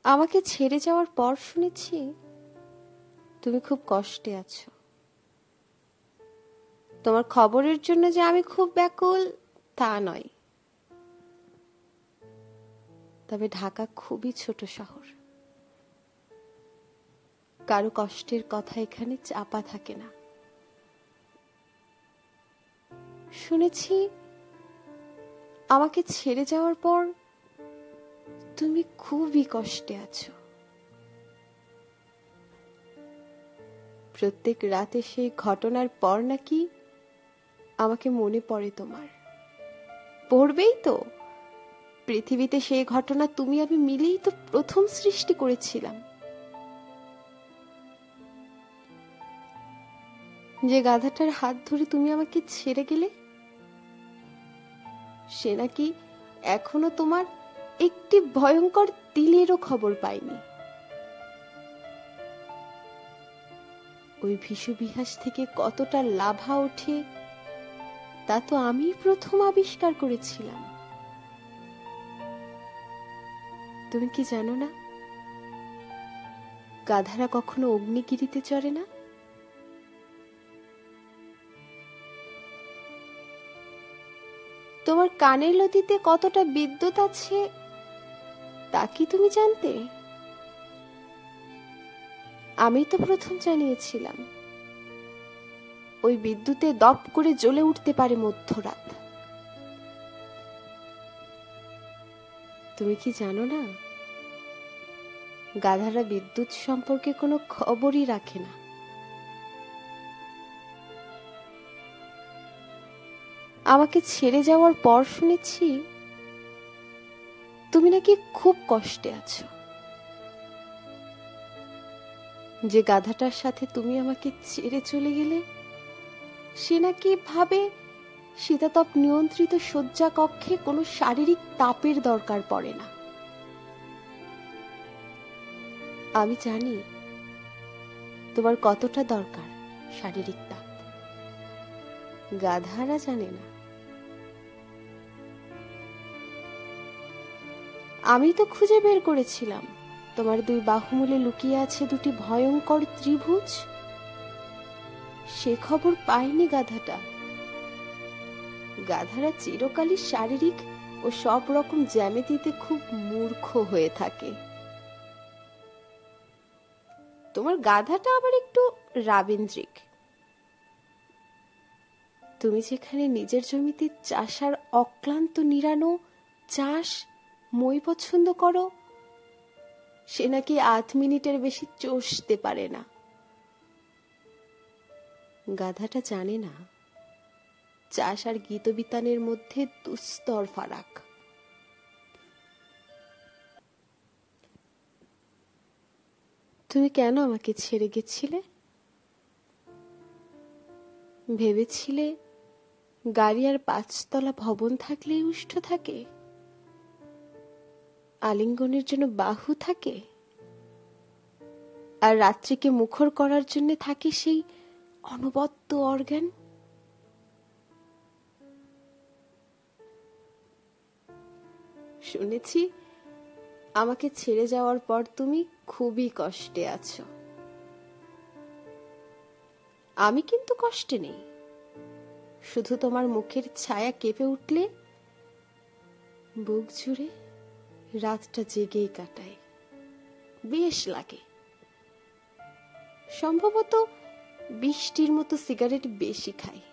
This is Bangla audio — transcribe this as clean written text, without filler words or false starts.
আমাকে ছেড়ে যাওয়ার পর শুনেছি তুমি খুব কষ্টে আছো। তোমার খবরের জন্য যে আমি খুব ব্যাকুল তা নয়, তবে ঢাকা খুবই ছোট শহর, কারো কষ্টের কথা এখানে চাপা থাকে না। শুনেছি আমাকে ছেড়ে যাওয়ার পর তুমি খুবই কষ্টে আছো। প্রত্যেক রাতে সেই ঘটনার পর নাকি আমাকে মনে পড়ে তোমার। পড়বেই তো, পৃথিবীতে সেই ঘটনা তুমি আমি মিলেই তো প্রথম সৃষ্টি করেছিলাম। যে গাধাটার হাত ধরে তুমি আমাকে ছেড়ে গেলে, সে নাকি এখনো তোমার একটি ভয়ঙ্কর তিলেরও খবর পায়নি। ওই ভিসুবিহাস থেকে কতটা লাভা ওঠে তা তো আমি প্রথম আবিষ্কার করেছিলাম। তুমি কি জানো না, গাধারা কখনো অগ্নিগিরিতে চড়ে না? তোমার কানের লতিতে কতটা বিদ্যুৎ আছে তা কি তুমি জানতে? আমি তো প্রথম জানিয়েছিলাম। ওই বিদ্যুতে দপ করে জ্বলে উঠতে পারে মধ্যরাত। তুমি কি জানো না, গাধারা বিদ্যুৎ সম্পর্কে কোনো খবরই রাখে না। আমাকে ছেড়ে যাওয়ার পর শুনেছি তুমি নাকি খুব কষ্টে আছো। যে গাধাটার সাথে তুমি আমাকে ছেড়ে চলে গেলে, সে নাকি ভাবে শীতাতপ নিয়ন্ত্রিত শয্যা কক্ষে কোনো শারীরিক তাপের দরকার পড়ে না। আমি জানি তোমার কতটা দরকার শারীরিক তাপ, গাধারা জানে না। আমি তো খুঁজে বের করেছিলাম তোমার দুই বাহুমূলে লুকিয়ে আছে দুটি ভয়ঙ্কর ত্রিভুজ। সে খবর পায়নি গাধাটা। গাধারা চিরকালই শারীরিক ও সব রকম জ্যামিতিতে খুব মূর্খ হয়ে থাকে। তোমার গাধাটা আবার একটু রাবীন্দ্রিক। তুমি যেখানে নিজের জমিতে চাষার অক্লান্ত নিরানো চাষ মই পছন্দ করো, সে নাকি 8 মিনিটের বেশি চষতে পারে না। গাধাটা জানে না চাষ আর গীতবিতানের মধ্যে দুস্তর ফারাক। তুমি কেন আমাকে ছেড়ে গেছিলে? ভেবেছিলে গাড়ি আর 5 তলা ভবন থাকলেই উষ্ঠ থাকে, আলিঙ্গনের জন্য বাহু থাকে, আর রাত্রিকে মুখর করার জন্য থাকে সেই অনবদ্য অর্গান। শুনেছি আমাকে ছেড়ে যাওয়ার পর তুমি খুবই কষ্টে আছো। আমি কিন্তু কষ্টে নেই। শুধু তোমার মুখের ছায়া কেঁপে উঠলে বুক জুড়ে রাতটা জেগেই কাটায়, বেশ লাগে। সম্ভবত 20টির মতো সিগারেট বেশি খাই।